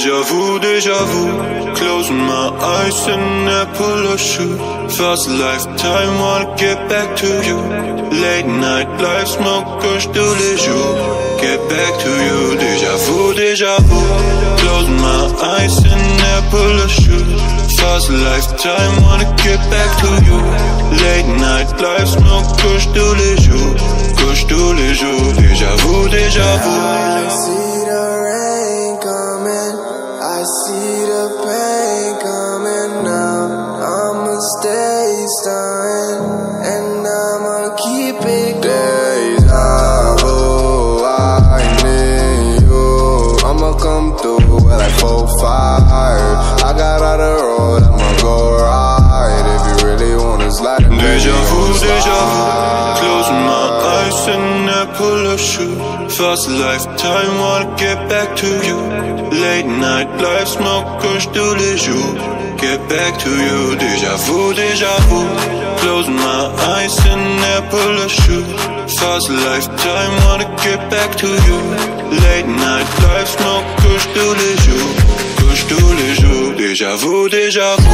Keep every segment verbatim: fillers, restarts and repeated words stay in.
Déjà vu, déjà vu. Closing my eyes and I pull a shoe. First lifetime, wanna get back to you. Late night life, smoke, kush tous les jours. Get back to you. Déjà vu, déjà vu. Closing my eyes and I pull a shoe. First lifetime, wanna get back to you. Late night life, smoke, kush tous les jours. Kush tous les jours. Déjà vu, déjà vu. I see the rain coming, I see the pain coming now. I'ma stay stunning, and I'ma keep it going. Deja vu, I need you. I'ma come through with like four, five. I got out the road, I'ma go right. If you really wanna slide, Déjà vu, déjà vu. Closing my eyes and I pull a shoe. First lifetime, wanna get back to you. Late night life, smoke, kush tous les jours. Get back to you. Déjà vu, déjà vu. Closing my eyes and I pull a shoe. First lifetime, wanna get back to you. Late night life, smoke, kush tous les jours. Kush tous les jours. Déjà vu, déjà vu.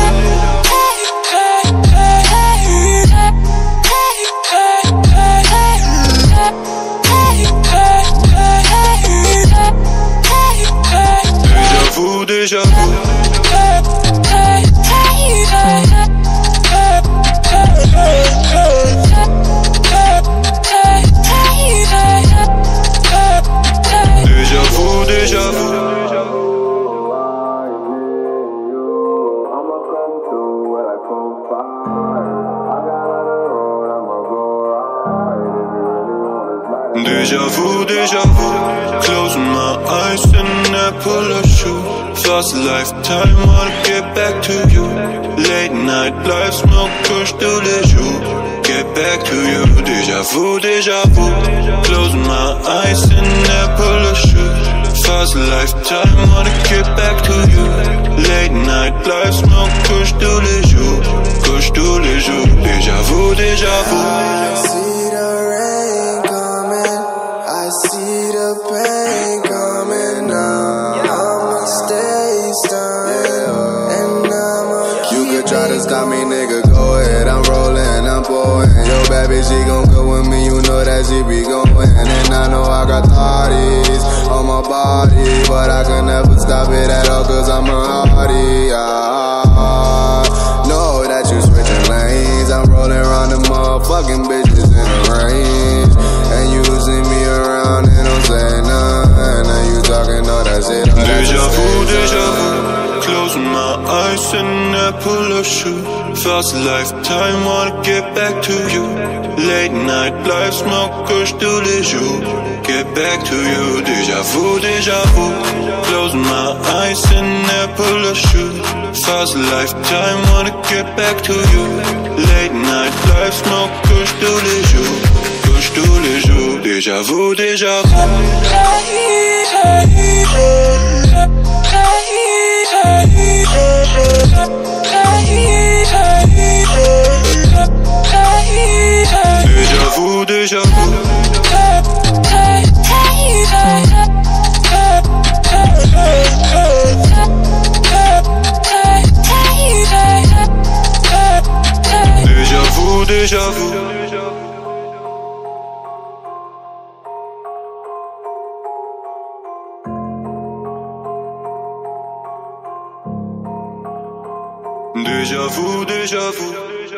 Déjà vu. Déjà vu, déjà vu. Déjà vu, déjà vu. Closing my eyes and I pull a shoe. First lifetime, wanna get back to you. Late night life, smoke, kush tous les jours. Get back to you. Déjà vu, déjà vu. Closing my eyes and I pull a shoe. First lifetime, wanna get back to you. Late night life, smoke, kush tous les jours. Kush tous les jours. Déjà vu, déjà vu. I see the rain coming, I see the pain coming now. I'ma stay stunning, and I'ma keep. You could try to stop me, nigga, go ahead. I'm rolling, I'm pouring. Yo, bad bitch, she gon' go with me, you know that she be going. And I know I got thotties on my body, but I can never stop it at all, cause I'm a hottie. I know that you switching lanes. I'm rolling around the motherfucking bitches in the range, and you see me around and don't say nothing. And you talking all that shit. Déjà vu, déjà vu. Closing my eyes and I pull a shoe. First lifetime, wanna get back to you. Late night life, smoke, kush tous les jours. Get back to you. Déjà vu, déjà vu. Closing my eyes and I pull a shoe. First lifetime, wanna get back to you. Late night life, smoke, kush tous les jours. Kush tous les jours. Déjà vu, déjà vu. Déjà vu, déjà vu. Déjà vu, déjà vu. Déjà vu, déjà vu.